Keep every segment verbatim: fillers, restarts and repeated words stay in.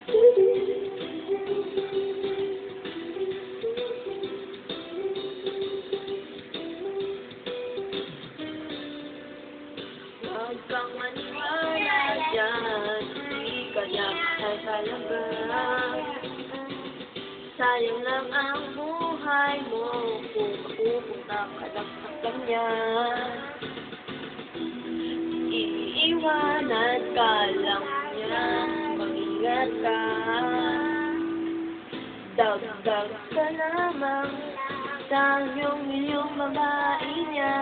Huwag kang maniwala dyan, di ka niya ay talaga. Sayang lang ang buhay mo kung mapupunta ka lang sa kanya. Iiwanan ka lang niya, mag-ingat ka. Dagdag ka lamang sa iyong iyong babae niya.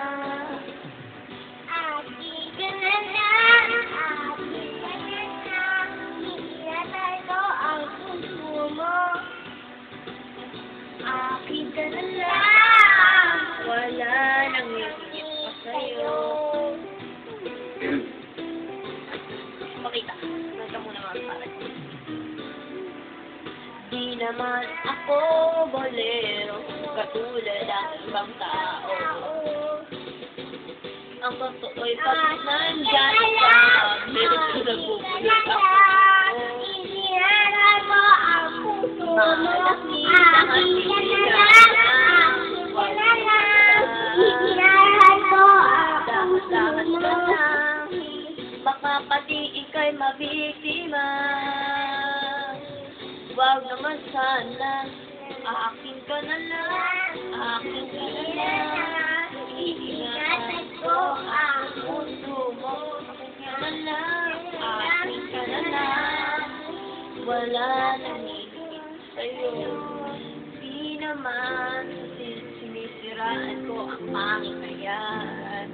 Akin ka na lang, Wala nang hihigit pa sa'yo. Pakita. Nasa muna mga pare. Di naman ako bolero, katulad ang ibang tao. Ang totoo'y pag nandyan ka, meron ko nagpupulot ako. Iniharan mo ang puso mo. Malaki Akin ka na lang, akin ka na lang. Iniharan mo ang puso mo. Baka pati ika'y mabiktima. Wag naman sana, akin ka na lang, akin ka na lang. Iingatan ko ang puso mo, akin ka na lang, akin ka na lang. Wala nang hihigit sa'yo. Di naman sinisiraan ko ang pangit na yan.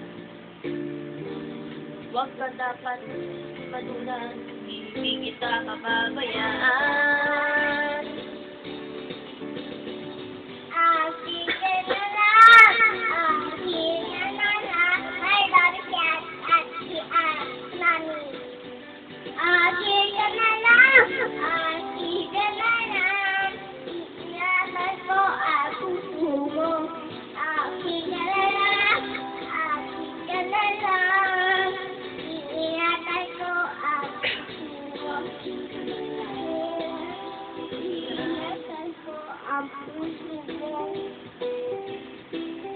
Huwag ka dapat madulan, hindi kita pababayaan. akin ka na lang, akin ka na lang. Ay, Daddy Cat at si Nani. Akin ka na lang, akin ka na lang. Iingatan ko ang puso mo. Akin ka na lang, akin ka na lang. Iingatan ko ang puso mo. Iingatan ko ang puso mo.